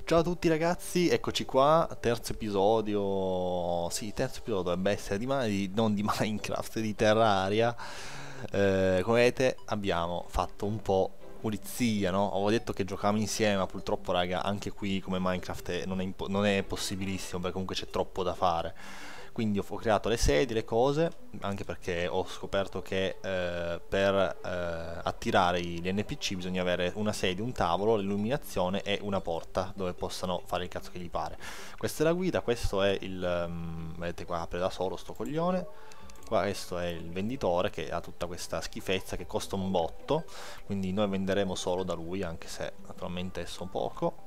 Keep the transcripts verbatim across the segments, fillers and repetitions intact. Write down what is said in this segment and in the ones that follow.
Ciao a tutti ragazzi, eccoci qua, terzo episodio, sì, terzo episodio dovrebbe essere di, Ma- di- non di Minecraft, di Terraria. Eh, come vedete abbiamo fatto un po' pulizia, no? Avevo detto che giocavamo insieme, ma purtroppo raga, anche qui come Minecraft è- non è, impo- non è possibilissimo perché comunque c'è troppo da fare. Quindi ho, ho creato le sedie, le cose, anche perché ho scoperto che eh, per eh, attirare gli N P C bisogna avere una sedia, un tavolo, l'illuminazione e una porta dove possano fare il cazzo che gli pare. Questa è la guida, questo è il... um, vedete qua apre da solo sto coglione. Qua questo è il venditore che ha tutta questa schifezza che costa un botto, quindi noi venderemo solo da lui, anche se naturalmente esso poco.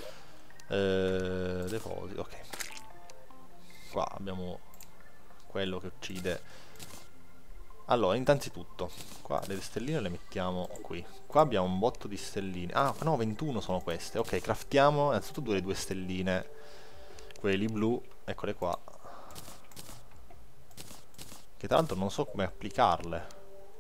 Eh, deposito, ok. Qua abbiamo quello che uccide. Allora, innanzitutto, qua le stelline le mettiamo qui. Qua abbiamo un botto di stelline. Ah, no, ventuno sono queste. Ok, craftiamo innanzitutto due, due stelline. Quelli blu, eccole qua. Che tra l'altro non so come applicarle.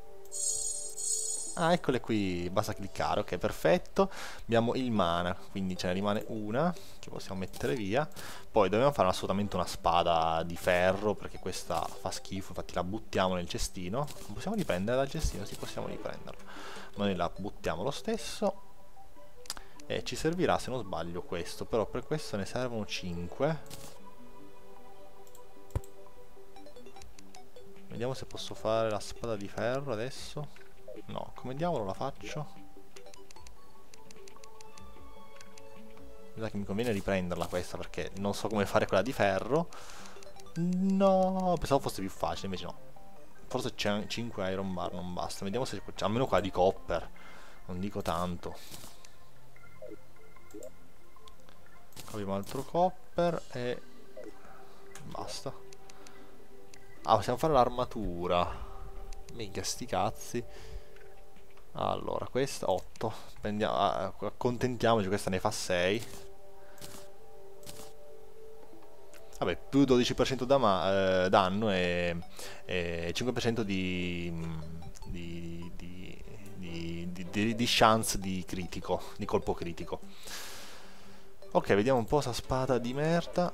Ah, eccole qui, basta cliccare, ok, perfetto. Abbiamo il mana, quindi ce ne rimane una che possiamo mettere via. Poi dobbiamo fare assolutamente una spada di ferro perché questa fa schifo, infatti la buttiamo nel cestino. Non possiamo riprendere dal cestino? Sì, possiamo riprenderla. Ma noi la buttiamo lo stesso. E ci servirà, se non sbaglio, questo. Però per questo ne servono cinque. Vediamo se posso fare la spada di ferro adesso. No, come diavolo la faccio? Mi sa che mi conviene riprenderla questa perché non so come fare quella di ferro. No, pensavo fosse più facile, invece no. Forse c'è cinque iron bar, non basta. Vediamo se c'è almeno qua di copper. Non dico tanto. Qua abbiamo altro copper e basta. Ah, possiamo fare l'armatura. Minchia, sti cazzi. Allora, questa otto. Prendiamo, ah, accontentiamoci, questa ne fa sei. Vabbè, più dodici per cento da ma- eh, danno e, e cinque per cento di, di, di, di, di, di- di chance di critico, di colpo critico. Ok, vediamo un po' sta spada di merda.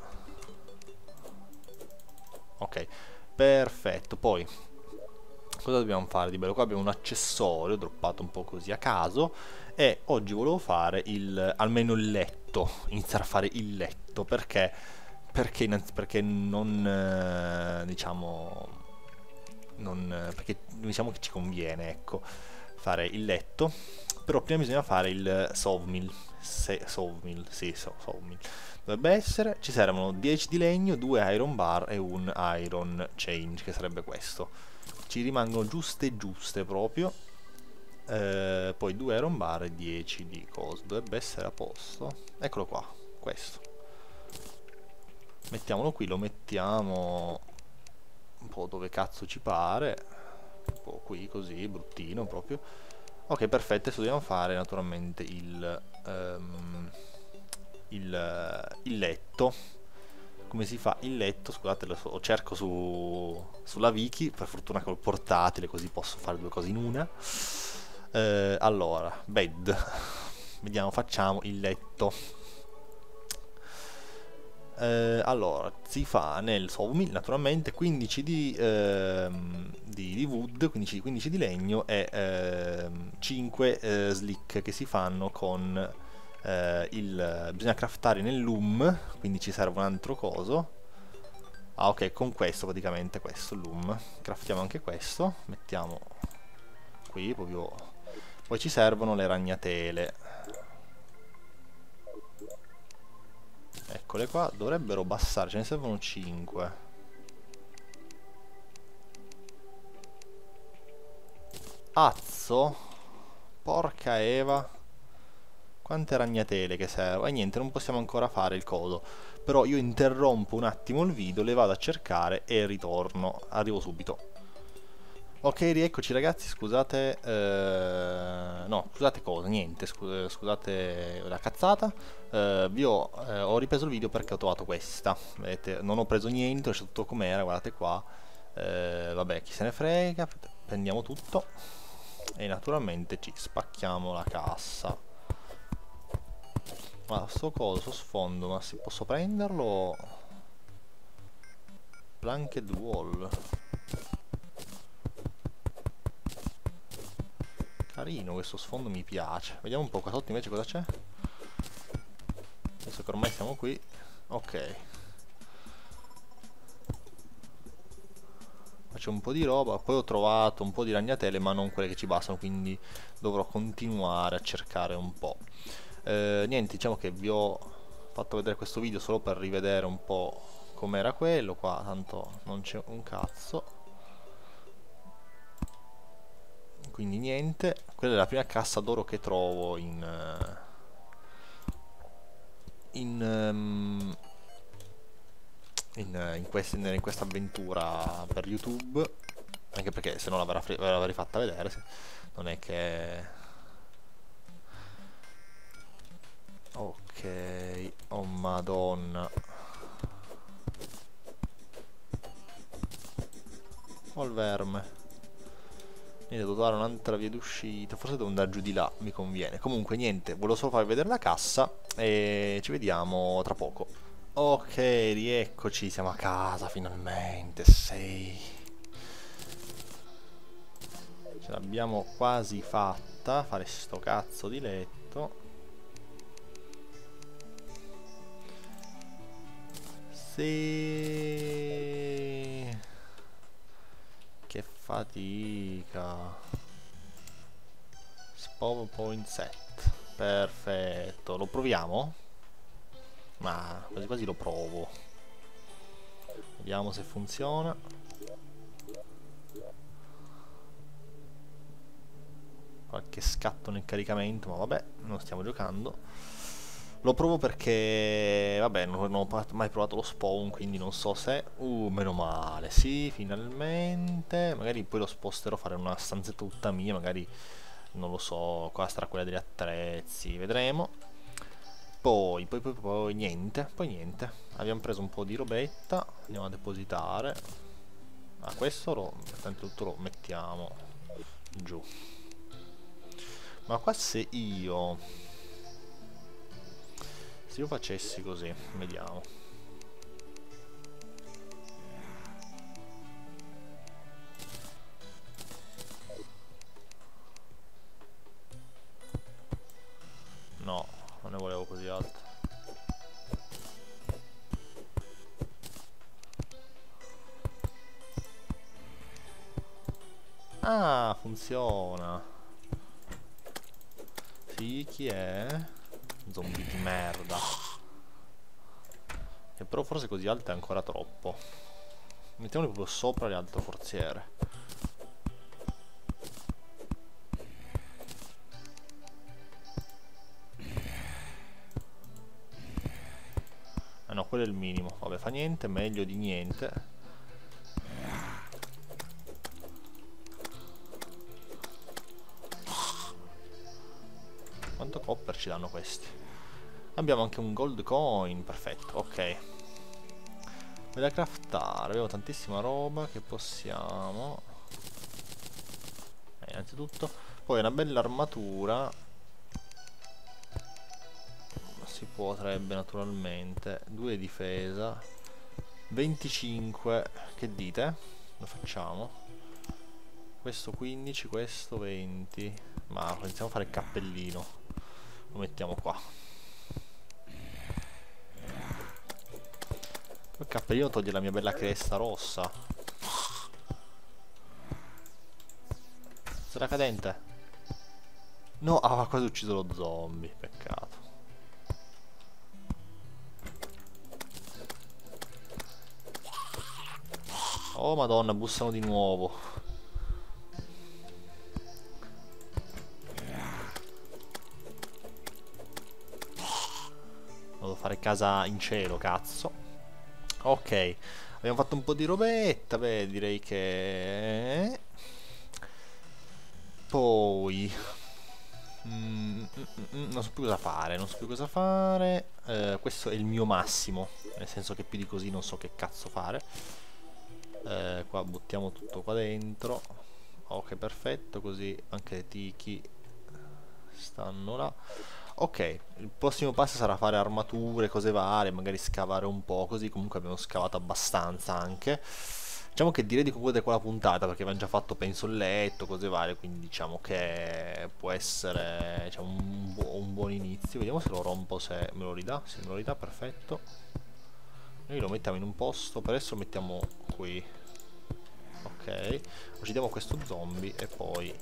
Ok, perfetto. Poi, cosa dobbiamo fare di bello? Qua abbiamo un accessorio droppato un po' così a caso. E oggi volevo fare il, almeno il letto, iniziare a fare il letto, perché perché, innanzi- perché non eh, diciamo non, eh, perché diciamo che ci conviene, ecco, fare il letto. Però prima bisogna fare il sawmill. Se, sawmill, sì, so, sawmill dovrebbe essere. Ci servono dieci di legno, due iron bar e un iron change, che sarebbe questo. Ci rimangono giuste giuste proprio. Eh, poi due iron bar e dieci di cose, dovrebbe essere a posto. Eccolo qua, questo. Mettiamolo qui, lo mettiamo un po' dove cazzo ci pare. Un po' qui così, bruttino proprio. Ok, perfetto, adesso dobbiamo fare naturalmente il, ehm, il, il letto. Come si fa il letto? Scusate, lo, so- lo cerco su, sulla wiki, per fortuna che ho il portatile, così posso fare due cose in una. Eh, allora, bed. Vediamo, facciamo il letto. Eh, allora, si fa nel sawmill naturalmente quindici di, ehm, di, di wood, quindici, quindici di legno e ehm, cinque eh, slick che si fanno con eh, il... bisogna craftare nel loom, quindi ci serve un altro coso. Ah ok, con questo praticamente, questo loom. Craftiamo anche questo, mettiamo qui proprio... Poi ci servono le ragnatele. Eccole qua, dovrebbero bastare, ce ne servono cinque. Azzo? Porca Eva. Quante ragnatele che servono. E niente, non possiamo ancora fare il coso. Però io interrompo un attimo il video, le vado a cercare e ritorno. Arrivo subito. Ok, rieccoci ragazzi, scusate... eh, no, scusate cosa, niente, scu- scusate la cazzata. Eh, vi ho, eh, ho ripreso il video perché ho trovato questa. Vedete, non ho preso niente, ho lasciato tutto com'era, guardate qua. Eh, vabbè, chi se ne frega, prendiamo tutto. E naturalmente ci spacchiamo la cassa. Ma sto coso, sto sfondo, ma si posso prenderlo? Blanket wall. Carino questo sfondo, mi piace. Vediamo un po' qua sotto invece cosa c'è. Adesso che ormai siamo qui. Ok. Faccio un po' di roba. Poi ho trovato un po' di ragnatele, ma non quelle che ci bastano, quindi dovrò continuare a cercare un po'. Eh, niente, diciamo che vi ho fatto vedere questo video solo per rivedere un po' com'era quello. Qua tanto non c'è un cazzo. Quindi niente, quella è la prima cassa d'oro che trovo in in, um, in, in, quest, in questa avventura per YouTube, anche perché se no l'avrei, l'avrei fatta vedere, non è che... Ok, oh madonna. Oh il verme. Devo trovare un'altra via d'uscita, forse devo andare giù di là, mi conviene. Comunque niente, volevo solo farvi vedere la cassa e ci vediamo tra poco. Ok, rieccoci, siamo a casa finalmente, sei. Ce l'abbiamo quasi fatta, fare sto cazzo di letto. Sì. Che fatica. Spawn point set. Perfetto, lo proviamo? Ma quasi quasi lo provo. Vediamo se funziona. Qualche scatto nel caricamento, ma vabbè, non stiamo giocando. Lo provo perché, vabbè, non, non ho mai provato lo spawn, quindi non so se... Uh, meno male, sì, finalmente. Magari poi lo sposterò, fare una stanzetta tutta mia, magari, non lo so, qua sarà quella degli attrezzi, vedremo. Poi, poi, poi, poi, niente, poi niente. Abbiamo preso un po' di robetta, andiamo a depositare. Ah, questo lo, tutto lo mettiamo giù. Ma qua se io... Se io facessi così, vediamo. No, non ne volevo così alto. Ah, funziona. Sì, chi è? Zombie di merda. Che però forse così alto è ancora troppo. Mettiamoli proprio sopra le altre forziere. Ah no, quello è il minimo. Vabbè, fa niente, meglio di niente. Quanto copper ci danno questi? Abbiamo anche un gold coin, perfetto, ok. Da craftare, abbiamo tantissima roba che possiamo. Eh, innanzitutto, poi una bella armatura. Si potrebbe naturalmente. Due difesa. venticinque, che dite? Lo facciamo. Questo quindici, questo venti. Ma iniziamo a fare il cappellino. Lo mettiamo qua. Il cappellino toglie la mia bella cresta rossa. Sarà cadente? No, ah, quasi ucciso lo zombie. Peccato. Oh madonna, bussano di nuovo. Devo fare casa in cielo, cazzo. Ok, abbiamo fatto un po' di robetta, beh, direi che... Poi... Mm, mm, mm, non so più cosa fare, non so più cosa fare. Eh, questo è il mio massimo, nel senso che più di così non so che cazzo fare. Eh, qua buttiamo tutto qua dentro. Ok, perfetto, così anche le tiki stanno là. Ok, il prossimo passo sarà fare armature, cose varie, magari scavare un po', così comunque abbiamo scavato abbastanza anche. Diciamo che direi di concludere qua la puntata perché abbiamo già fatto penso il letto, cose varie, quindi diciamo che può essere diciamo, un, bu- un buon inizio. Vediamo se lo rompo, se me lo ridà. Se me lo ridà, perfetto. Noi lo mettiamo in un posto, per adesso lo mettiamo qui. Ok, uccidiamo questo zombie e poi...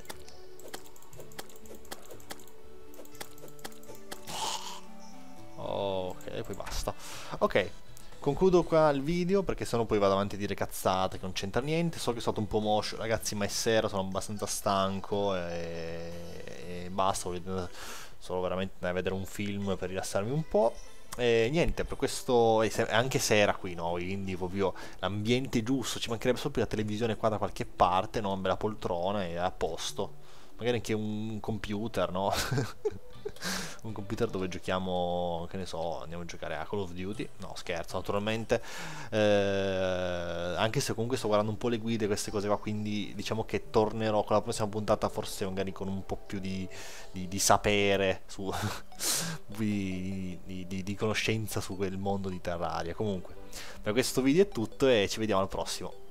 Ok, e poi basta. Ok, concludo qua il video perché sennò poi vado avanti a dire cazzate che non c'entra niente. So che sono stato un po' moscio, ragazzi, ma è sera, sono abbastanza stanco e, e basta. Voglio solo veramente andare a vedere un film per rilassarmi un po'. E niente, per questo è se- è anche sera qui, no? Quindi proprio l'ambiente giusto, ci mancherebbe solo più la televisione qua da qualche parte, no? Una bella poltrona e a posto. Magari anche un computer, no? Un computer dove giochiamo, che ne so, andiamo a giocare a Call of Duty. No, scherzo, naturalmente. Eh, anche se comunque sto guardando un po' le guide, queste cose qua, quindi diciamo che tornerò con la prossima puntata, forse magari con un po' più di, di- di sapere, su, di, di- di- di conoscenza su quel mondo di Terraria. Comunque, per questo video è tutto e ci vediamo al prossimo.